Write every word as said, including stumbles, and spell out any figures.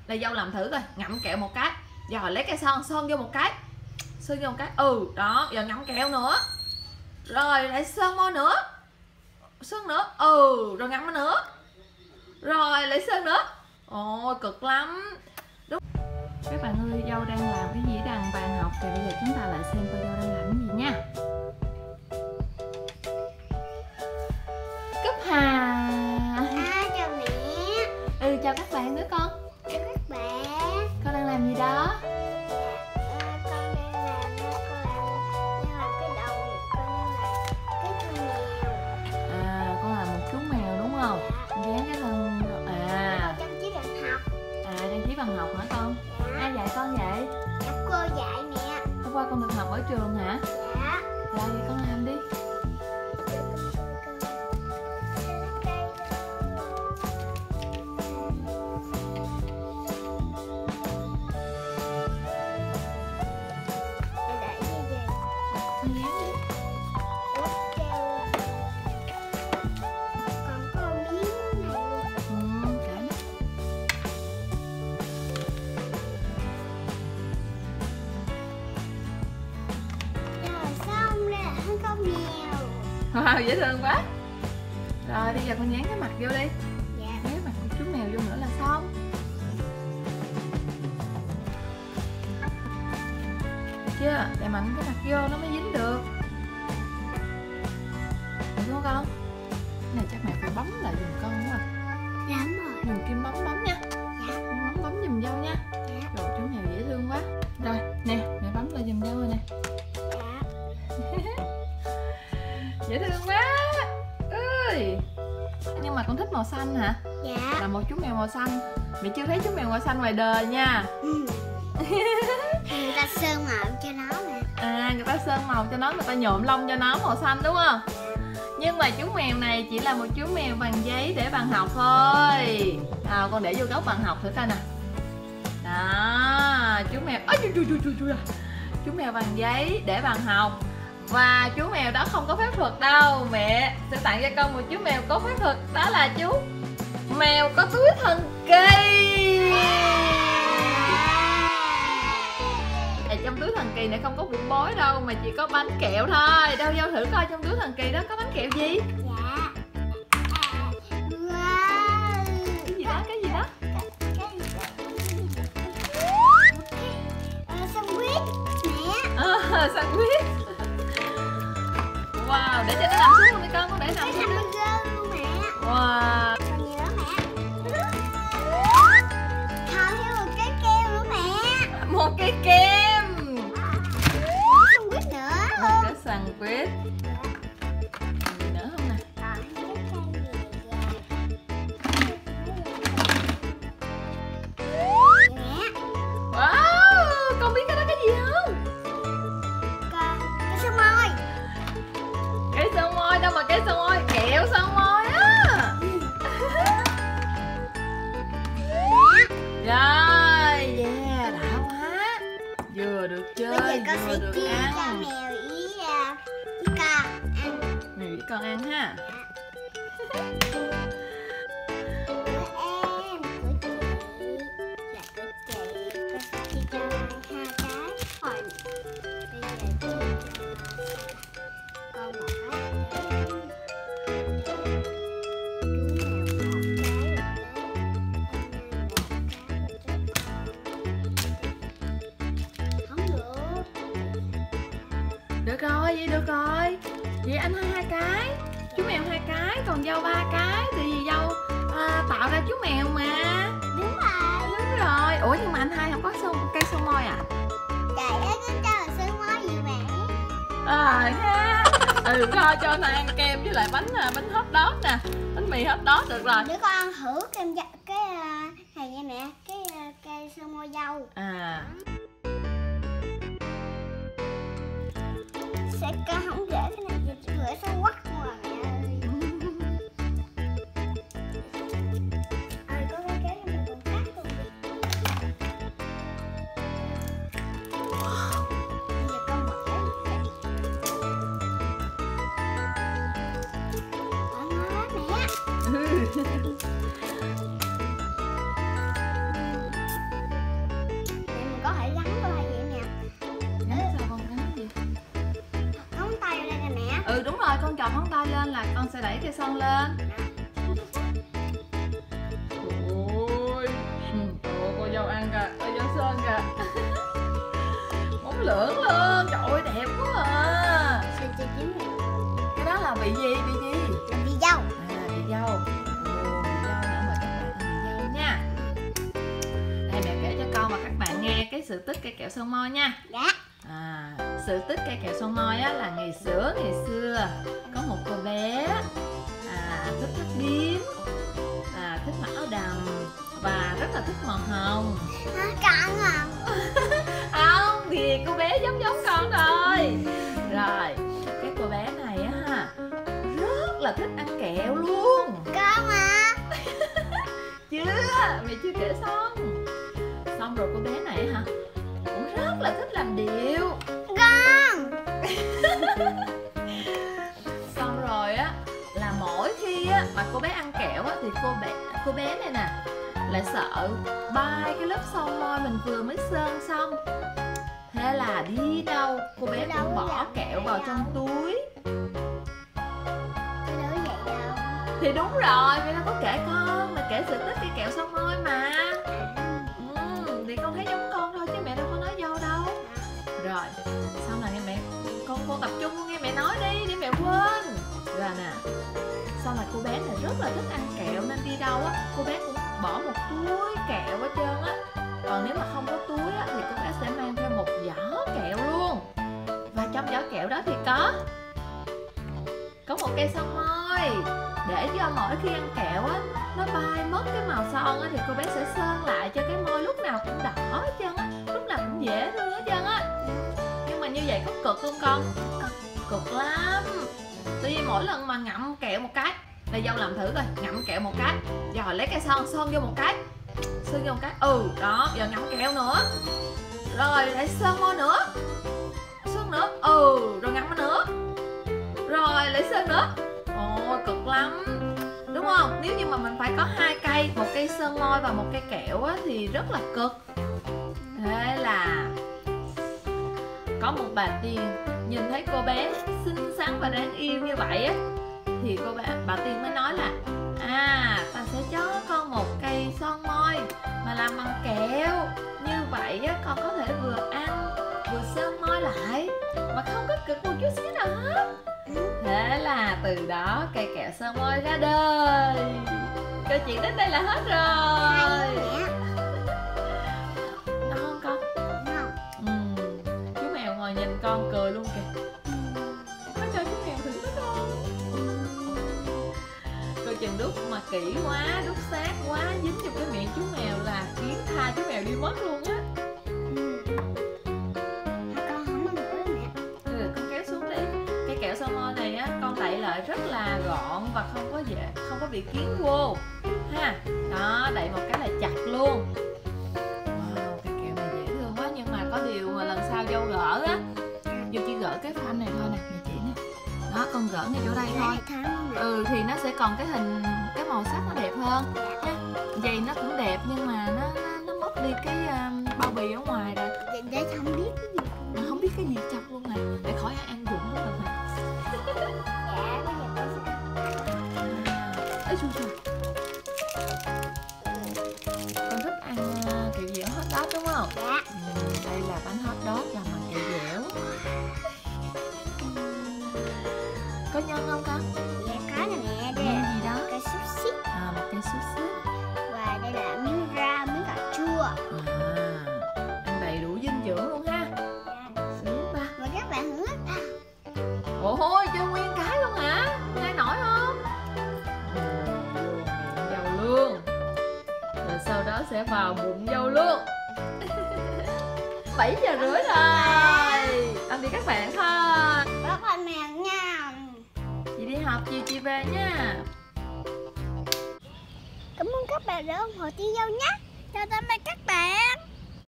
Là dâu làm thử coi, ngậm kẹo một cái, rồi lấy cây son son vô một cái, sơn vô một cái, ừ đó, giờ ngậm kẹo nữa, rồi lại sơn môi nữa, sơn nữa, ừ rồi ngậm nữa, rồi lại sơn nữa. Ôi cực lắm. Đúng. Các bạn ơi, dâu đang làm cái gì đằng bàn học thì bây giờ chúng ta lại xem coi dâu đang làm cái gì nha. Cúp Hà. À, chào mẹ. Ừ, chào các bạn nữa con. Chào các bạn. Con đang làm gì đó? À, con đang làm con làm đang làm cái đầu, con đang làm cái chú mèo. À, con làm một chú mèo đúng không? Dạ. Dán cái thân. À, Trang trí bàn học. à trang trí bằng học hả con? Dạ. Ai dạy con vậy? Dạ, cô dạy mẹ. Hôm qua con được học ở trường hả? Dạ. Rồi thì con làm đi. Con dán đi. Còn có miếng này luôn. Ừ, cả. Rồi xong rồi không có mèo. Wow, dễ thương quá. Rồi bây giờ con dán cái mặt vô đi. Dạ. Dán cái mặt của chú mèo vô nữa là xong. Được chưa? Đè mạnh cái mặt vô nó mới dính được. Được không con? Cái này chắc mẹ phải bấm lại giùm con đúng không? Dạ rồi. Dùng kim bấm bấm nha. Dạ. Kim bấm bấm giùm dâu nha. Dạ. Rồi chú mèo dễ thương quá. Rồi nè, mẹ bấm lại giùm dâu rồi nè. Dạ. Dễ thương quá. Ơi. Nhưng mà con thích màu xanh hả? Dạ. Là một chú mèo màu xanh. Mẹ chưa thấy chú mèo màu xanh ngoài đời nha. Ừ. Người ta sơn màu cho nó nè. À, người ta sơn màu cho nó, người ta nhuộm lông cho nó màu xanh đúng không? Nhưng mà chú mèo này chỉ là một chú mèo bằng giấy để bàn học thôi. À, con để vô góc bàn học thử coi nè. Đó, chú mèo. Ôi, chú, chú, chú, chú, chú. Chú mèo bằng giấy để bàn học. Và chú mèo đó không có phép thuật đâu. Mẹ sẽ tặng cho con một chú mèo có phép thuật. Đó là chú mèo có túi thần kỳ. À, trong túi thần kỳ này không có bụng bối đâu, mà chỉ có bánh kẹo thôi. Đâu vô thử coi trong túi thần kỳ đó có bánh kẹo gì. Dạ. À, wow. Cái gì đó, cái gì đó. Ờ, sandwich mẹ. À, sandwich. Wow, để cho nó nằm xuống luôn đi con, con để nằm Cái xuống đi. hamburger luôn mẹ. Wow. Còn gì nữa mẹ? Còn thêm một cái kem nữa mẹ. Một cái kem. Sandwich nữa Một luôn. cái sandwich. Còn gì nữa không nè? Còn cái kem gì vậy? Mẹ. Wow, con biết cái đó cái gì không? Còn cái sơn môi. Cái son môi đâu mà cái son môi, kẹo son môi á. Rồi, yeah, đã quá. Vừa được chơi, Bây giờ con vừa sẽ được chia cho ăn. mèo ý à, ý con ăn. Mèo với con ăn ha. Của em, của chị là của chị. Con sẽ chia cho hai cái. Rồi bây giờ chia cho con một cái. Chú mèo một cái. Không được. Được rồi, vậy được rồi. Vậy anh hai hai cái, chú mèo hai cái, còn dâu ba cái. Thì vì dâu à, tạo ra chú mèo mà. Đúng rồi. Đúng rồi. Ủa nhưng mà anh hai không có son, cây son môi à? Trời ơi, cứ cho là sơn môi gì mẹ. À ha. Ừ, cho cho nó ăn kem với lại bánh à, bánh hot dog nè, bánh mì hot dog được rồi. Để con ăn thử kem da, cái uh, này nha mẹ, cái uh, cây sơn môi dâu. À. Sẽ con không để cái này thì rửa sao quắc mà mẹ ơi. À, có cái cái này mình còn cắt luôn đi. Bây giờ con mở cái Ờ, ngon lắm mẹ. Ừ đúng rồi, con chọc ngón tay lên là con sẽ đẩy cây son lên. Ôi, ủa, cô dâu ăn kìa, cô dâu sơn kìa. Móng lưỡng luôn, trời ơi đẹp quá à. Sơn chưa chín rồi. Cái đó là vị gì, vị gì? Là vị dâu. À, vị dâu. Ồ, vị dâu nữa, mời các bạn ăn vị dâu nha. Đây mẹ kể cho con và các bạn nghe cái sự tích cây kẹo son môi nha. Dạ. À, sự tích cây kẹo son môi á là ngày xưa ngày xưa có một cô bé à, thích hát điếm, à, thích mặc áo đầm và rất là thích màu hồng. À, con à. Không thì cô bé giống giống con thôi. Rồi cái cô bé này á ha rất là thích ăn kẹo luôn. Con à. Chưa, mẹ chưa kể xong. Xong rồi cô bé này hả cũng rất là thích làm điệu. Con. Xong rồi á là mỗi khi á mà cô bé ăn kẹo á thì cô bé cô bé này nè lại sợ bay cái lớp son môi mình vừa mới sơn xong. Thế là đi đâu cô bé cũng bỏ kẹo vào trong túi. Cái đó vậy đâu. Thì đúng rồi, mẹ đâu có kể con, mẹ kể sự tích cái kẹo son môi mà. Ừ, thì con thấy giống con thôi chứ mẹ đâu có nói dâu đâu. Rồi, sau này nghe mẹ, con con tập trung nghe mẹ nói đi, để mẹ quên. Rồi nè, sau này cô bé này rất là thích ăn kẹo nên đi đâu á, cô bé cũng bỏ một túi kẹo hết trơn á. Còn nếu mà không có túi á, thì cô bé sẽ mang theo một giỏ kẹo luôn. Và trong giỏ kẹo đó thì có có một cây son môi, để cho mỗi khi ăn kẹo á nó bay mất cái màu son á thì cô bé sẽ sơn lại cho cái môi lúc nào cũng đỏ hết trơn á, lúc nào cũng dễ thương hết trơn á. Nhưng mà như vậy có cực không con? Cực, cực lắm. Tuy nhiên mỗi lần mà ngậm kẹo một cái, đây dâu làm thử coi, ngậm kẹo một cái, rồi lấy cây son sơn vô một cái, sơn vô một cái, ừ đó, giờ ngậm kẹo nữa, rồi lại sơn môi nữa, sơn nữa, ừ rồi ngậm nữa, rồi lại sơn nữa. Ôi cực lắm đúng không? Nếu như mà mình phải có hai cây, một cây sơn môi và một cây kẹo á, thì rất là cực. Thế là có một bà tiên nhìn thấy cô bé xinh xắn và đáng yêu như vậy á, thì cô bà, bà tiên mới nói là à ta sẽ cho con một cây son môi mà làm bằng kẹo, như vậy á con có thể vừa ăn vừa sơn môi lại mà không có cực một chút xíu nào hết. Thế là từ đó cây kẹo son môi ra đời. Câu chuyện đến đây là hết rồi. Ngon không con? Ừ. Chú mèo ngồi nhìn con cười luôn kìa. Nó cho chú mèo thử với con. Coi chừng đút mà kỹ quá, đút sát quá, dính vào cái miệng chú mèo là khiến tha chú mèo đi mất luôn á. Kẹo son môi này á con đậy lại rất là gọn và không có dễ, không có bị kiến vô ha. Đó, đậy một cái là chặt luôn. Wow, cái kẹo này dễ thương quá, nhưng mà có điều mà lần sau dâu gỡ á, dâu chỉ gỡ cái phanh này thôi nè, mẹ chỉ nè. Đó, con gỡ ngay chỗ đây thôi. Ừ thì nó sẽ còn cái hình, cái màu sắc nó đẹp hơn ha. Vậy nó cũng đẹp nhưng mà nó nó, nó mất đi cái um, bao bì ở ngoài rồi. Để không biết cái gì. Không biết cái gì trong luôn nè, để khỏi ăn dụng hết rồi nè. Dạ, bây giờ con sẽ Ê xui xui. Con thích ăn uh, kẹo dẻo hot dog đúng không? dạ. Ừ, đây là bánh hot dog làm bằng kẹo dẻo. Có nhân không con? Dạ có nè mẹ, đây Nhân là gì đó? cây xúc xích. À, một cây xúc xích. Và đây là miếng rau, miếng cà chua. À, ăn đầy đủ dinh dưỡng luôn ha. Dạ. Sướng ba. Và các bạn hưởng hết. Ôi, cho nguyên cái luôn hả? Nghe nổi không? Ồ, vô miệng dâu luôn. Rồi sau đó sẽ vào bụng dâu luôn. bảy giờ rưỡi rồi. Ăn đi các bạn thôi. Rất là mèo nha. Chị đi học chiều chị về nha. Cảm ơn các bạn đã ủng hộ chị dâu nhé. Chào tạm biệt các bạn.